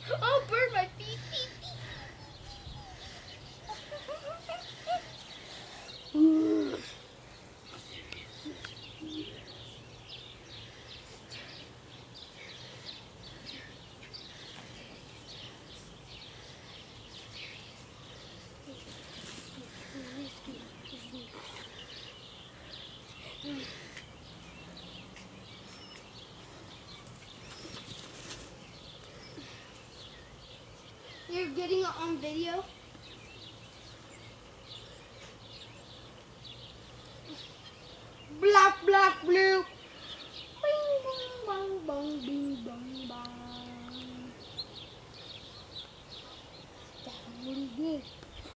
Oh, burn my feet. You're getting it on video? Black, black, blue.